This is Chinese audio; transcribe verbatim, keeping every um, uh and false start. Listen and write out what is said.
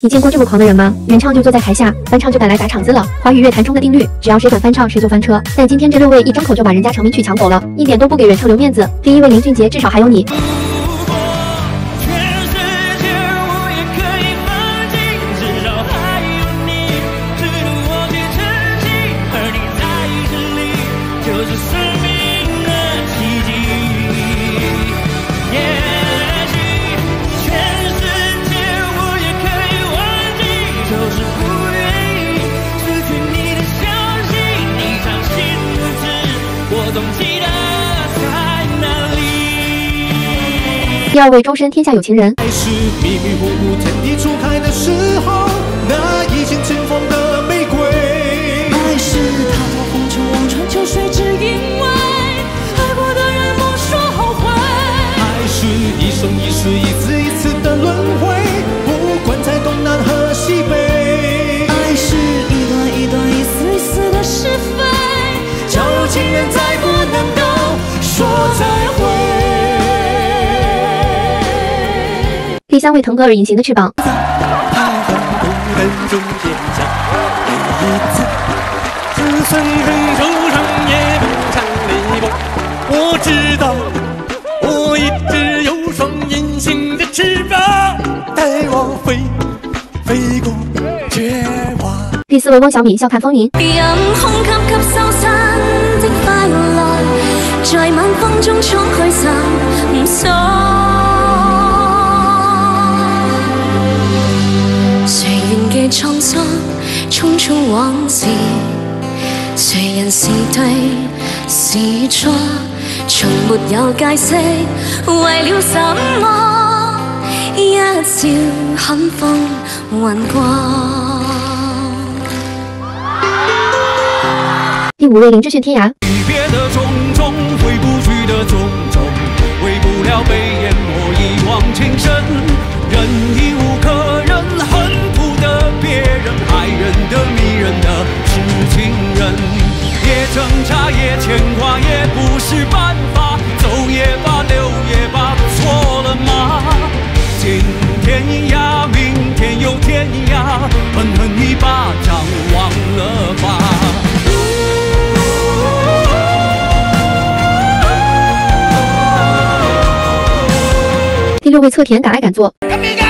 你见过这么狂的人吗？原唱就坐在台下，翻唱就敢来砸场子了。华语乐坛中的定律，只要谁敢翻唱，谁就翻车。但今天这六位一张口就把人家成名曲抢走了，一点都不给原唱留面子。第一位林俊杰，至少还有你。 第二位，周深，天下有情人。 还是迷迷糊糊，天地初开的时候，那一见倾风的玫瑰。 还是踏破风尘，望穿秋水，只因为爱过的人莫说后悔。 还是一生一世，一次一次的轮回，不管在东南和西北。 爱是一段一段，一丝一丝的是非， 假如情人再不能够说再会。 第三位，腾格尔，隐形的翅膀。 在海洋孤灯中坚强，每一次子孙很受伤也不想离我。我知道，我一直有双隐形的翅膀，带我飞，飞过绝望。 第四位，汪小米，笑看风云。 任空吸吸收新的快樂，在晚風中衝去尋唔鎖。 創傷，匆匆往事，誰人是對是錯，從沒有解釋，為了什麼？一笑看風雲過。 第五位，林志炫，天涯。 离别的种种，回不去的种种，为不了被淹没一往情深，忍已无可忍，恨。 别人害人的、迷人的是情人，也挣扎，也牵挂，也不是办法。走也罢，留也罢，错了吗？今天涯，明天又天涯，狠狠一巴掌，忘了吧。 第六位，侧田，敢爱敢做。